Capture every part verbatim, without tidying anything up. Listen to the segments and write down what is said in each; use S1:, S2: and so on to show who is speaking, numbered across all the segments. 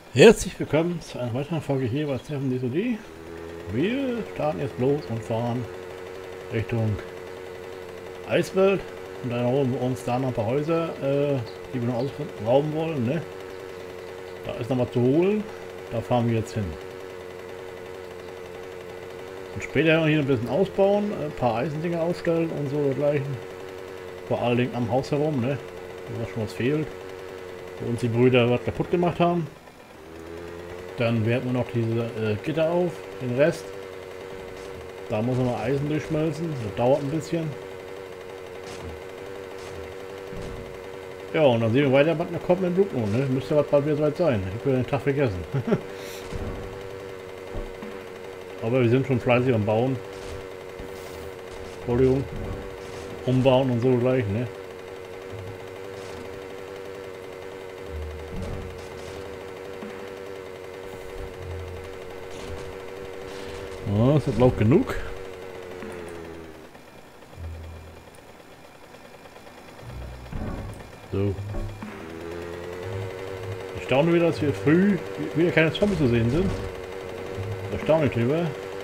S1: Herzlich willkommen zu einer weiteren Folge hier bei Seven D S O D. Wir starten jetzt los und fahren Richtung Eiswelt und dann holen wir uns da noch ein paar Häuser, äh, die wir noch ausrauben wollen. Ne? Da ist noch was zu holen, da fahren wir jetzt hin. Und später hier ein bisschen ausbauen, ein paar Eisendinger aufstellen und so dergleichen. Vor allen Dingen am Haus herum, ne? Wo schon was fehlt. Wo uns die Brüder was kaputt gemacht haben. Dann werden wir noch diese äh, Gitter auf, den Rest. Da muss man Eisen durchschmelzen, das dauert ein bisschen. Ja, und dann sehen wir weiter, was noch kommt mit dem Blutmond, ne? Müsste was bald wieder soweit sein. Ich habe den Tag vergessen. Aber wir sind schon fleißig am Bauen. Entschuldigung. Umbauen und so gleich, ne? Ja, das ist laut genug. So. Ich staune wieder, dass wir früh wieder keine Zombies zu sehen sind. Erstaunlich drüber.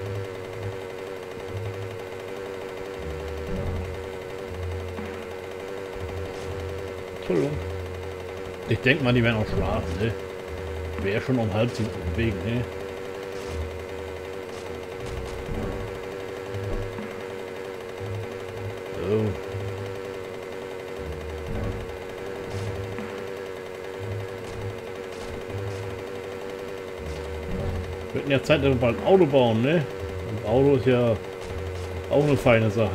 S1: Entschuldigung. Ich denke mal, die werden auch schlafen, ne? Wäre schon um halb sieben auf dem Weg, ne? So. Wir hätten ja Zeit, dass wir bald ein Auto bauen, ne? Und Auto ist ja auch eine feine Sache.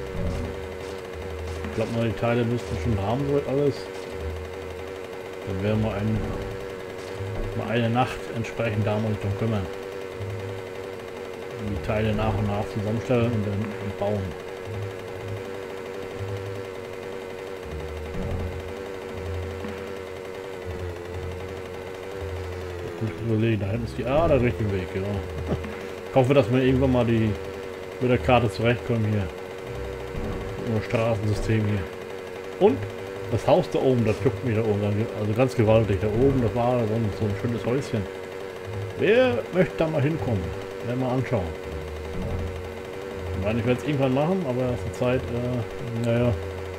S1: Ich glaube mal, die Teile müssten schon haben, soweit alles. Dann werden wir ein, mal eine Nacht entsprechend da uns drum kümmern. Die Teile nach und nach zusammenstellen und dann bauen. Überlegen, da hinten ist die A, der richtige Weg, genau. Ich hoffe, dass wir irgendwann mal die mit der Karte zurechtkommen hier. Mit dem Straßensystem hier. Und das Haus da oben, das juckt mich da oben, also ganz gewaltig. Da oben, das war so ein, so ein schönes Häuschen. Wer möchte da mal hinkommen? Werden wir mal anschauen. Ich meine, ich werde es irgendwann machen, aber zur Zeit, äh, naja.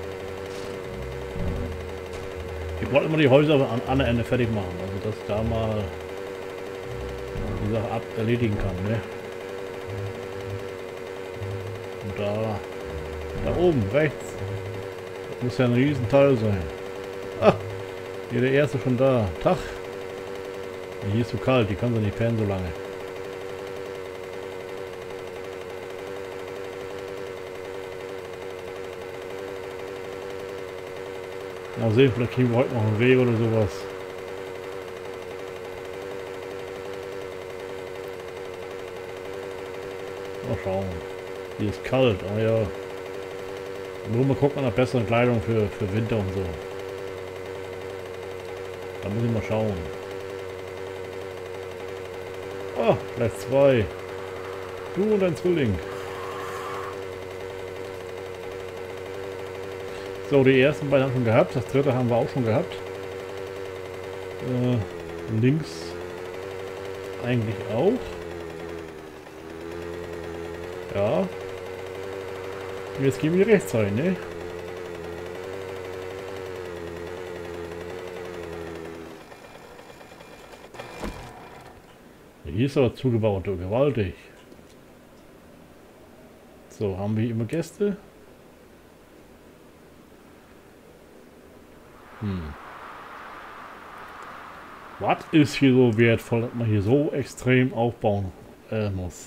S1: Ich wollte immer die Häuser an anderen Ende fertig machen, also dass da mal die Sache ab erledigen kann, ne? Und da, da oben, rechts, das muss ja ein Riesenteil sein. Ah, hier der erste schon da. Tag. Hier ist so kalt, die kann sie nicht pennen so lange. Mal sehen, vielleicht kriegen wir heute noch einen Weg oder sowas. Mal schauen. Hier ist kalt, ah ja. Nur mal gucken nach besseren Kleidung für, für Winter und so. Da muss ich mal schauen. Ah, gleich zwei. Du und dein Zwilling. So, die ersten beiden haben wir schon gehabt. Das dritte haben wir auch schon gehabt. Äh, links eigentlich auch. Ja. Und jetzt gehen wir rechts rein, ne? Hier ist aber zugebaut, oh, gewaltig. So, haben wir immer Gäste? Hm. Was ist hier so wertvoll, dass man hier so extrem aufbauen äh, muss?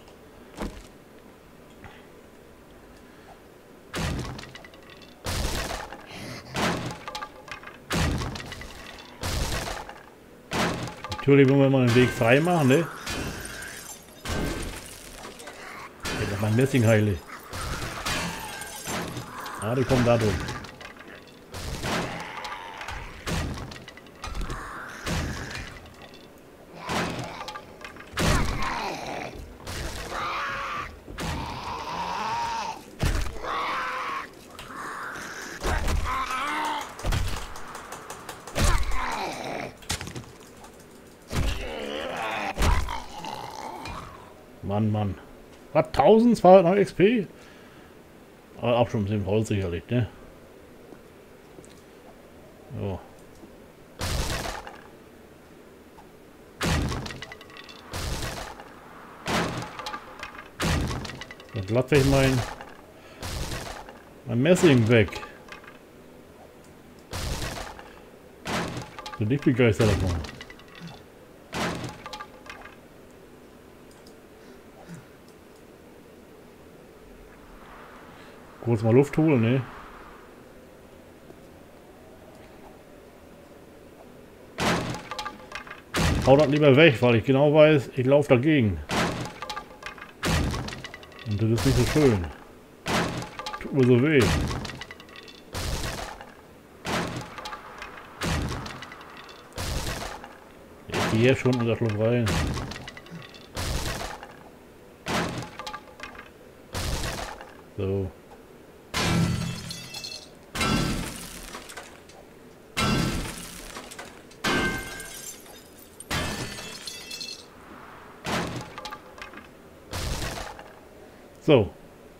S1: Natürlich wollen wir mal den Weg frei machen, ne? Ich hab mein Messingheile. Ah, die kommen da durch. Mann, Mann. Was? eintausendzweihundert X P? Aber auch schon ein bisschen voll sicherlich, ne? So. Jetzt lasse ich mein, mein Messing weg. Bin nicht begeistert davon. Kurz mal Luft holen, ne? Hau das lieber weg, weil ich genau weiß, ich laufe dagegen. Und das ist nicht so schön. Tut mir so weh. Ich gehe schon in das Loch rein. So. So.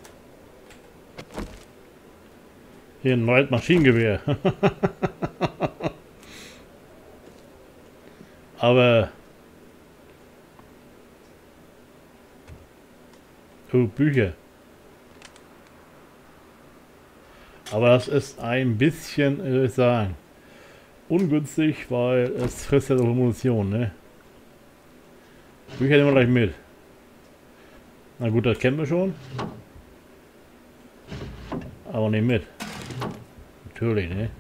S1: Hier ein neues Maschinengewehr. Aber... Oh, Bücher. Aber das ist ein bisschen, wie soll ich sagen, ungünstig, weil es frisst ja so Munition, ne? Bücher nehmen wir gleich mit. Na gut, das kennen wir schon. Aber nicht mit. Natürlich, ne?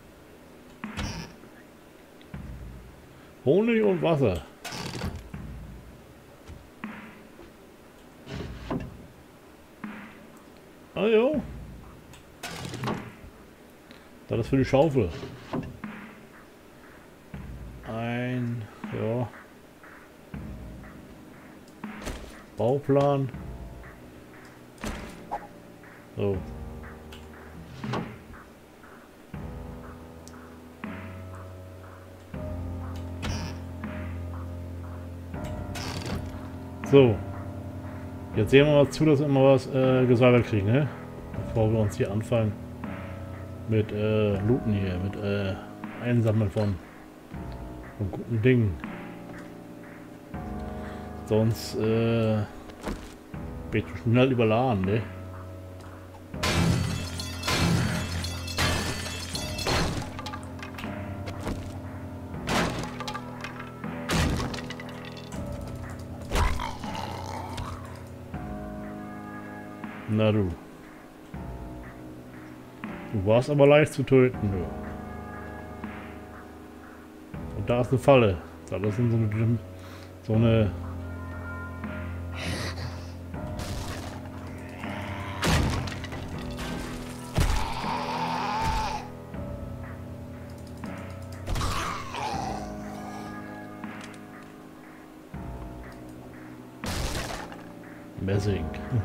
S1: Honig und Wasser. Ah jo. Das ist für die Schaufel. Ein, ja. Bauplan. So. So. Jetzt sehen wir mal zu, dass wir immer was äh, gesäubert kriegen, ne? Bevor wir uns hier anfangen mit äh, Looten hier, mit äh, Einsammeln von, von guten Dingen. Sonst äh, bin ich schnell überladen, ne? Na du. Du warst aber leicht zu töten, du. Und da ist eine Falle. Das ist so eine... So eine Messing.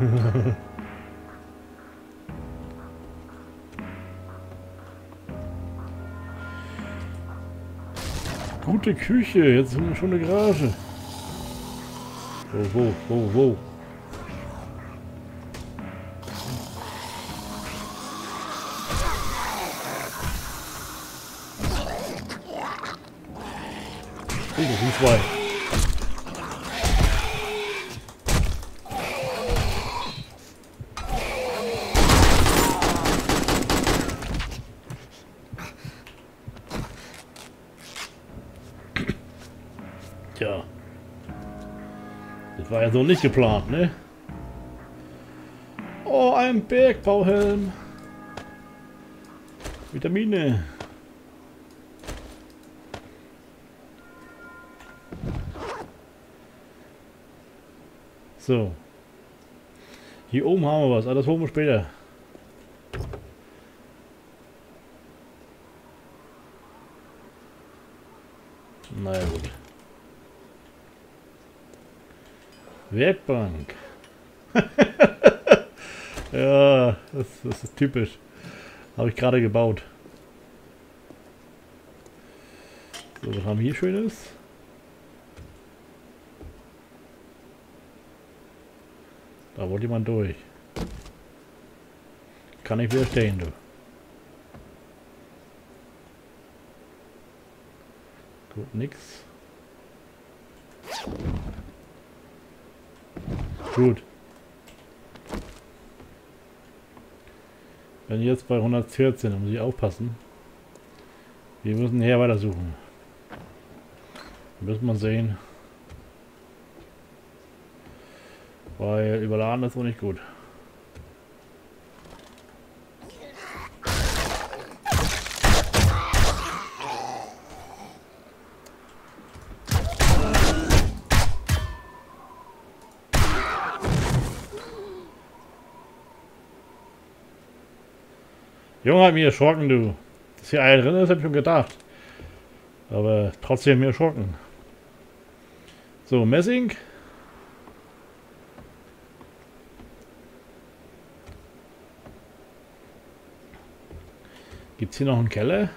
S1: Gute Küche, jetzt sind wir schon eine Garage. Wo, wo, wo, wo? Oh, das sind zwei. Tja. Das war ja so nicht geplant, ne? Oh, ein Bergbauhelm. Vitamine. So. Hier oben haben wir was, aber das holen wir später. Naja gut. Werkbank. Ja, das, das ist typisch. Habe ich gerade gebaut. So, was haben wir hier Schönes? Da wollte jemand durch. Kann ich widerstehen, du. Gut, nix. Gut. Wenn jetzt bei hundertvierzehn, dann muss ich aufpassen. Wir müssen hier weiter suchen. Müssen wir sehen. Weil überladen ist auch nicht gut. Junge, hat mich erschrocken, du. Dass hier einer drin ist, hab ich schon gedacht. Aber trotzdem mir erschrocken. So, Messing. Gibt's hier noch einen Keller?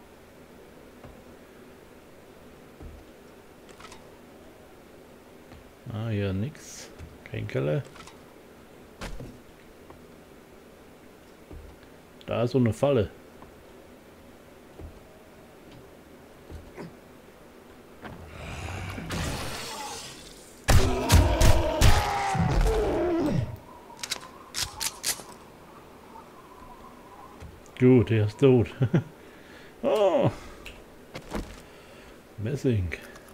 S1: Ah, hier nix. Kein Keller. Da ist so eine Falle. Gut, er ist tot. Oh. Messing.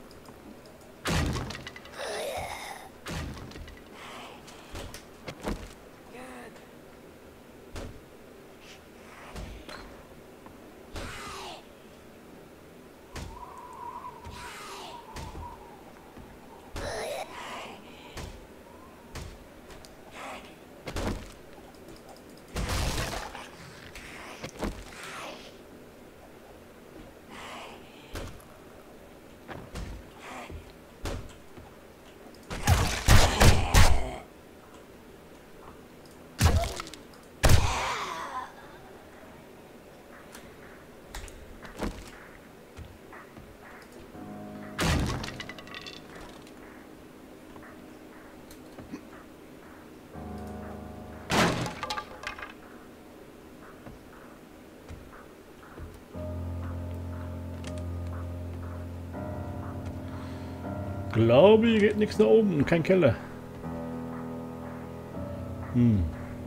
S1: Glaube, hier geht nichts nach oben, kein Keller. Hm.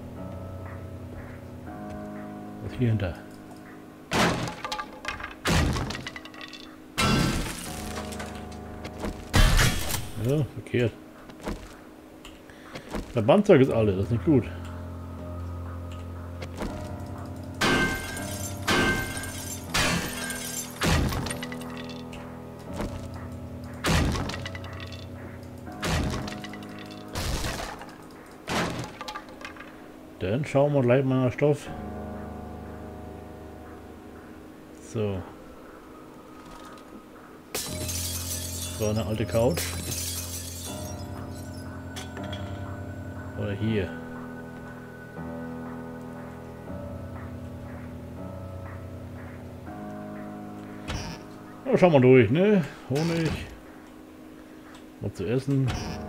S1: Was ist hier hinter? Ja, verkehrt. Der Bandzeug ist alle, das ist nicht gut. Dann schauen wir gleich mal nach Stoff. So. So eine alte Couch. Oder hier. Ja, schauen wir durch, ne? Honig. Was zu essen.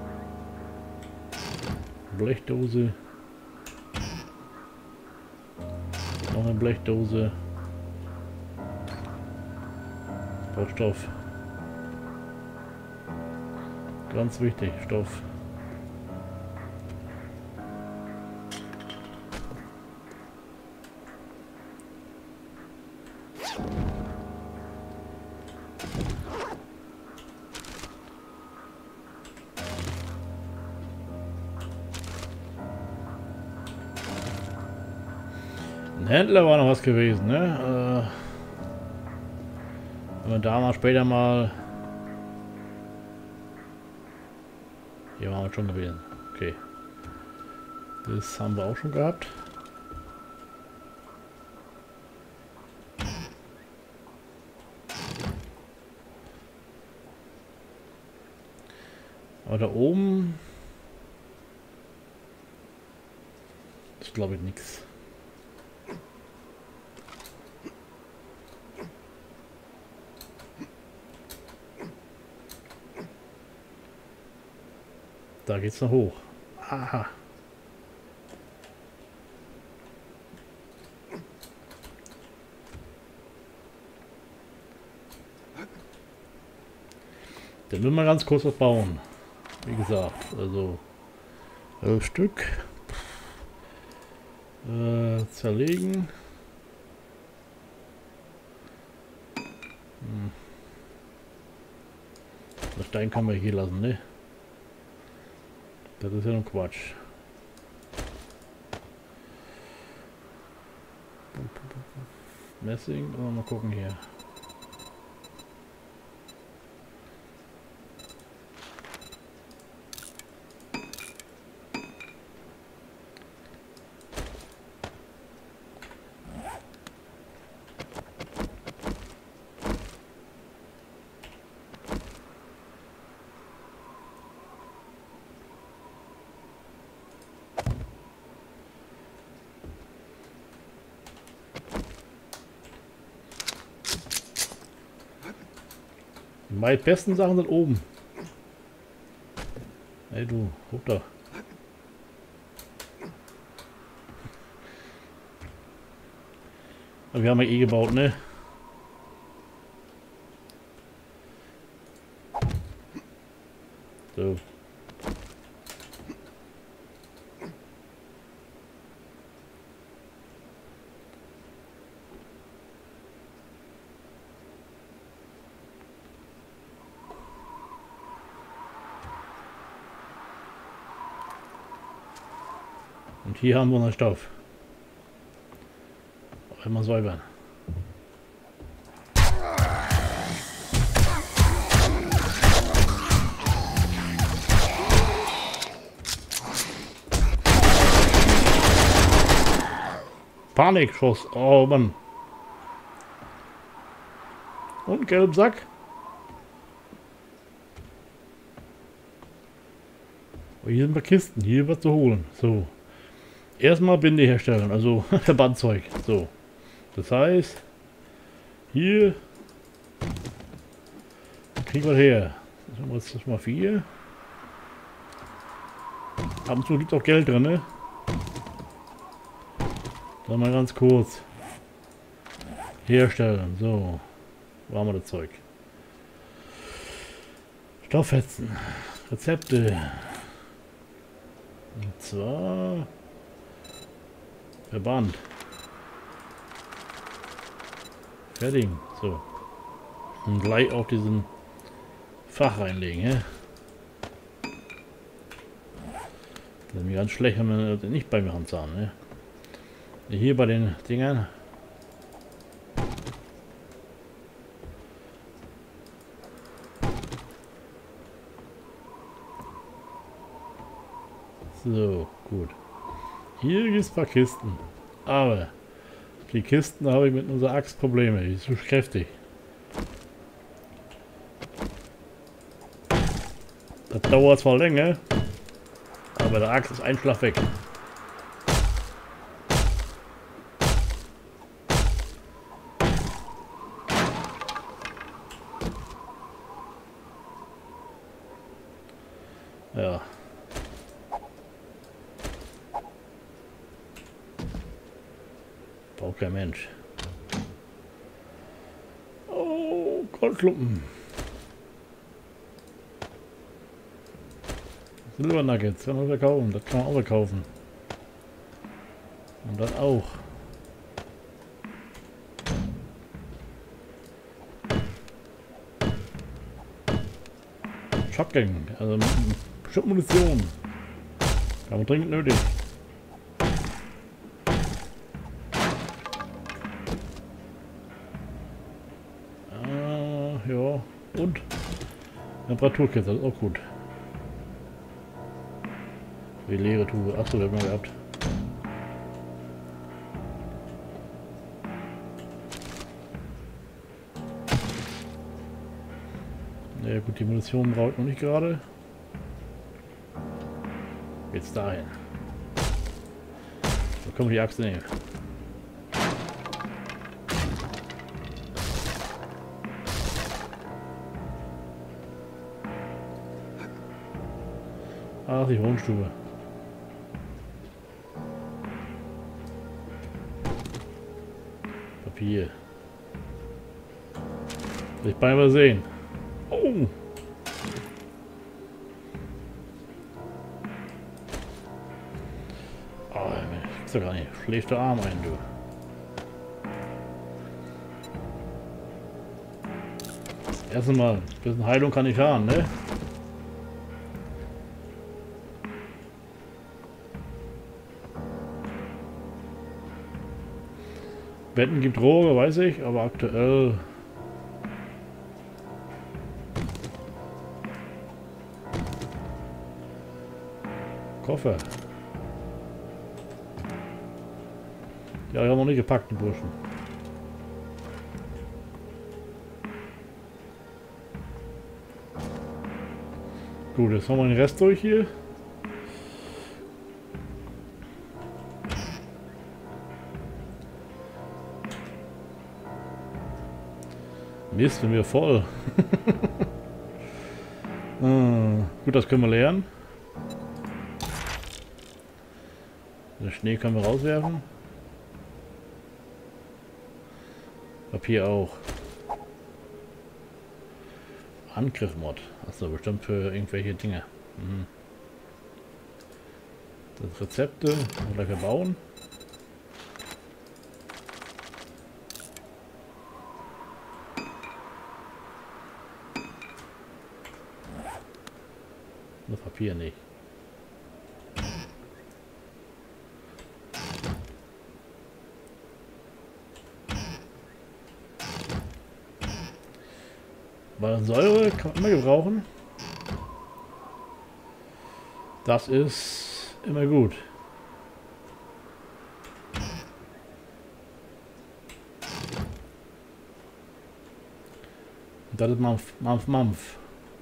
S1: Blechdose. Noch eine Blechdose. Stoff. Ganz wichtig, Stoff. Ein Händler war noch was gewesen, ne? Äh, wenn wir da mal später mal... Hier waren wir schon gewesen. Okay. Das haben wir auch schon gehabt. Aber da oben ist, glaube ich, nichts. Da geht's noch hoch. Aha. Dann will man ganz kurz was bauen. Wie gesagt, also elf Stück. Äh, zerlegen. Hm. Den Stein können wir hier lassen, ne? Das ist ja nur Quatsch. Messing, oh, mal gucken hier. Die meist besten Sachen sind oben. Hey du, guck da. Aber wir haben ja eh gebaut, ne? So. Und hier haben wir noch Stoff. Auch immer säubern. Panikschuss. Oh Mann. Und gelben Sack. Oh, hier sind wir Kisten. Hier was zu holen. So. Erstmal Binde herstellen, also Verbandzeug. So. Das heißt, hier kriegen wir her. Das ist mal vier. Ab und zu gibt es auch Geld drin, ne? Dann mal ganz kurz herstellen. So. Wo haben wir das Zeug? Stofffetzen. Rezepte. Und zwar Verband. Fertig. So. Und gleich auf diesen Fach reinlegen, ja? Das ist mir ganz schlecht, wenn wir das nicht bei mir Hand haben, ne? Hier bei den Dingern. So, gut. Hier gibt es ein paar Kisten. Aber die Kisten habe ich mit unserer Axt Probleme. Die ist zu kräftig. Das dauert zwar länger, aber der Axt ist ein Schlag weg. Ja. Braucht kein Mensch. Oh, Goldklumpen. Silbernuggets, kann man verkaufen. Das kann man auch verkaufen. Und dann auch. Shotgun, also Schubmunition. Kann man dringend nötig. Ah, ja. Und Temperaturkette, das ist auch gut. Die leere Tube. Achso, wir haben wir gehabt. Ja gut, die Munition braucht noch nicht gerade. Jetzt dahin. Da können wir die Axt nehmen. Ach, die Wohnstube. Papier. Ich beinahe sehen. Oh! gibt's doch gar nicht. Schläft der Arm ein, du. Erstmal, ein bisschen Heilung kann ich haben, ne? Betten gibt Droge, weiß ich, aber aktuell... Koffer. Ja, ich habe noch nicht gepackt, die Burschen. Gut, jetzt haben wir den Rest durch hier. Mist, sind wir voll. ah, gut, das können wir lernen. Den Schnee können wir rauswerfen. Papier auch. Angriff-Mod. Achso, bestimmt für irgendwelche Dinge. Mhm. Das Rezepte oder verbauen. Das Papier nicht. Weil Säure kann man immer gebrauchen. Das ist immer gut. Und das ist Mampf, Mampf, Mampf.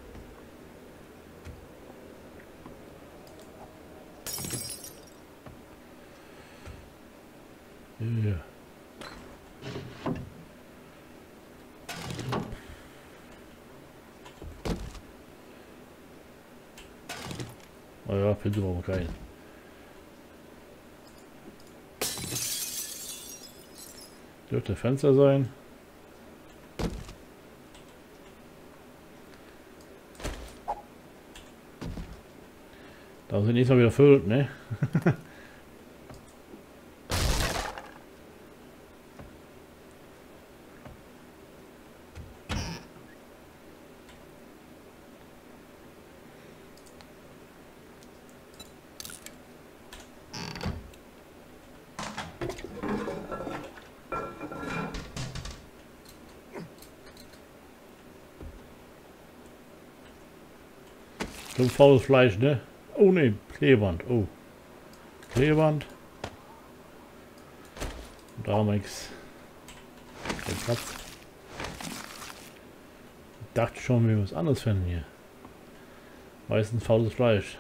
S1: Ja. Oh ja, Pilze brauchen wir keinen. Dürfte Fenster sein. Da sind nicht mal wieder füllt, ne? So faules Fleisch, ne? Oh ne, Klebeband. Oh. Klebeband. Und da haben wir nichts. Kein Platz. Ich dachte schon, wir müssen was anderes finden hier. Meistens faules Fleisch.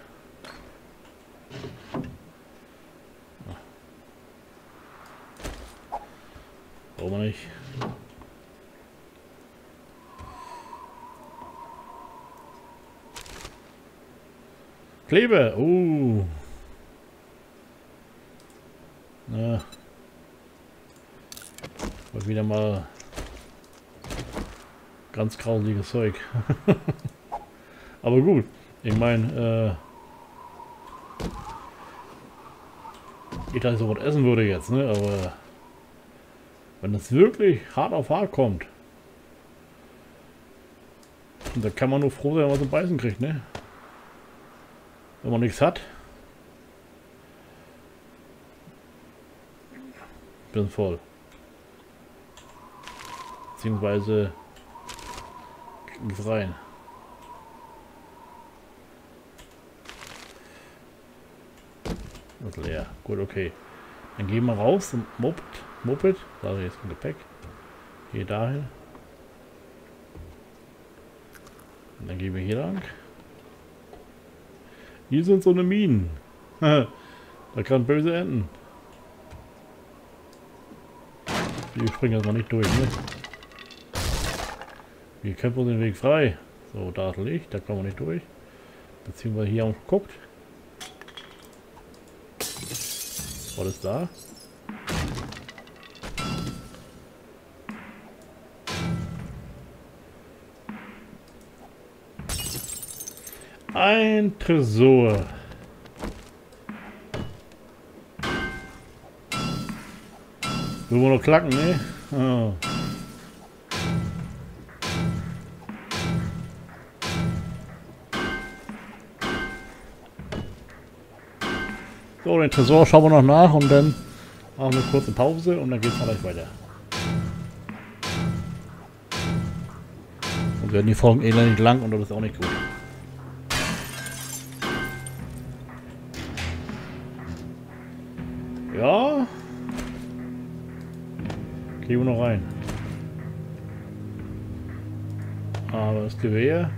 S1: Brauchen wir nicht. Klebe! Uh. Na. War wieder mal ganz grausliches Zeug. Aber gut. Ich meine, äh, ich dachte, so was essen würde jetzt, ne? Aber wenn es wirklich hart auf hart kommt, da kann man nur froh sein, wenn man so Beißen kriegt, ne? Wenn man nichts hat. Bin voll. Beziehungsweise nichts rein. Das ist leer. Gut, okay. Dann gehen wir raus zum Moped. Moped. Da ist jetzt ein Gepäck. Hier dahin. Und dann gehen wir hier lang. Hier sind so eine Minen. Da kann böse enden. Wir springen jetzt mal nicht durch, ne? Wir kämpfen uns den Weg frei. So, da ist Licht, da kommen wir nicht durch. Beziehungsweise hier haben wir geguckt. Was ist da? Ein Tresor. Will wohl noch klacken, ne? Oh. So, den Tresor schauen wir noch nach und dann machen wir eine kurze Pause und dann geht's gleich weiter. Und werden die Folgen elendig lang und das ist auch nicht gut. Ja. Gehen wir noch rein. Aber das Gewehr.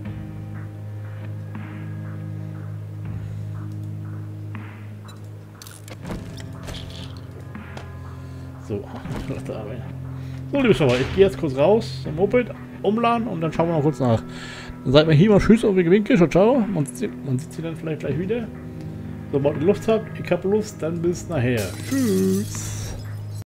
S1: So, so liebe Schauer, ich gehe jetzt kurz raus zum Moped, umladen und dann schauen wir noch kurz nach. Dann sagt mir hier mal Tschüss auf die Winkel, ciao, ciao. Man sieht, man sieht sie dann vielleicht gleich wieder. Sobald ihr Lust habt, ich habe Lust, dann bis nachher. Tschüss.